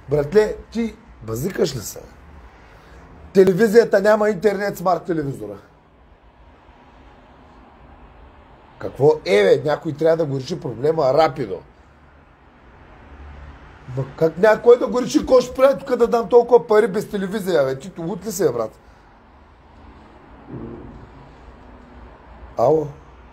Братле, ти базикаш ли се? Телевизията няма интернет, смарт телевизора. Какво бе? Някой трябва да го реши проблема рапидо. Как някой да го реши? Кой ще прави тук да дам толкова пари без телевизия, бе? Ти лут ли се, брат? Ало?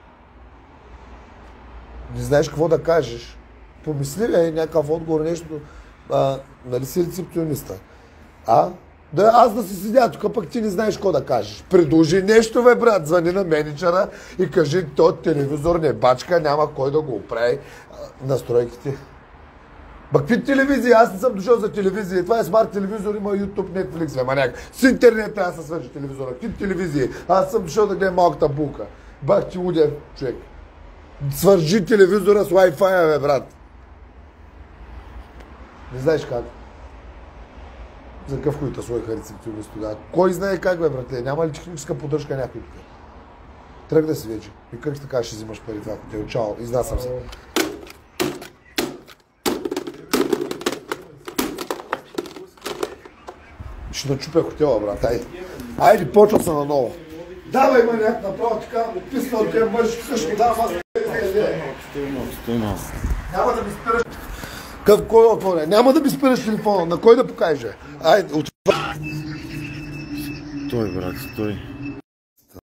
Не знаеш какво да кажеш. Помисли, бе, някакъв отговор, нещо. Нали си рецепциониста? Да, аз да си седя тук, пък ти не знаеш какво да кажеш. Предложи нещо, бе, брат, звъни на менеджера и кажи, този телевизор не бачка, няма кой да го оправи настройките. Какви телевизии? Аз не съм дошъл за телевизия. Това е смарт телевизор, има YouTube, Netflix, бе, маняк. С интернет трябва да се свържи телевизора. Какви телевизии? Аз съм дошъл да гледам малката булка. Бах ти лудя, човек. Свържи телевизора с Wi-Fi, бе, брат. Не знаеш как. За какъв хуй сложиха рецептивност тогава? Кой знае как, бе, братле? Няма ли техническа поддръжка някой тук? Тръг да си вече. И как така ще взимаш пари това хотел? Чао, изнасям се. Ще начупя хотела, брат. Айде, почва се наново. Давай, маняк, направо така, описна от тия мъж, също давам аз. Няма да ми спираш. Кой да отворя? Няма да ми спираш телефона. На кой да покаже? Айде, отваря. Стой, брат, стой.